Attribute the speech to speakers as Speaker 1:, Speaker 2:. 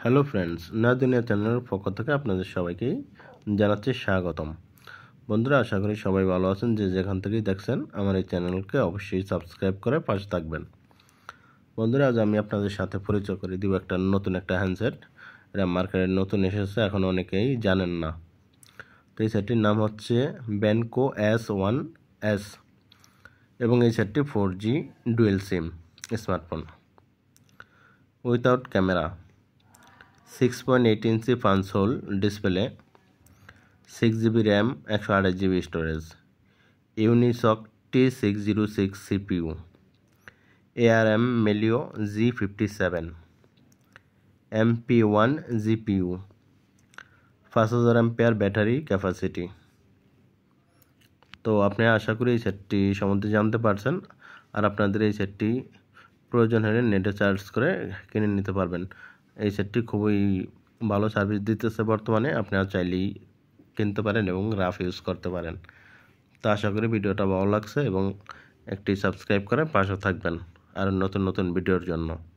Speaker 1: Hello friends, নয়া দুনিয়া চ্যানেলের পক্ষ থেকে আপনাদের সবাইকে জানাচ্ছি স্বাগতম। বন্ধুরা, আশা করি সবাই ভালো আছেন। যে যেখান থেকেই দেখছেন আমার এই চ্যানেলকে অবশ্যই সাবস্ক্রাইব করে পাশে থাকবেন। বন্ধুরা, আজ আমি আপনাদের সাথে পরিচয় করে দিব নতুন একটা হ্যান্ডসেট। এটা মার্কেটে নতুন এসেছে, এখন অনেকেই জানেন না। তো এই সেটটির নাম হচ্ছে benco S1S এবং এই সেটটি 4G dual SIM smartphone without camera, 6.8 inch punch hole display, 6GB RAM, 128GB storage, Unisoc T606 CPU, ARM Melio G57, MP1 GPU, 5000 ampere battery capacity. তো আপনি আশা করি এই সেটটি সম্বন্ধে জানতে পারছেন। আর আপনাদের এই সেটটি প্রয়োজন হলে নেটে চার্জ করে কিনে নিতে পারবেন। এই সেটটি খুবই ভালো সার্ভিস দিতেছে বর্তমানে। আপনারা চাইলেই কিনতে পারেন এবং রাফ ইউজ করতে পারেন। তো আশা করি ভিডিওটা ভালো লাগছে এবং একটি সাবস্ক্রাইব করে পাশে থাকবেন আর নতুন নতুন ভিডিওর জন্য।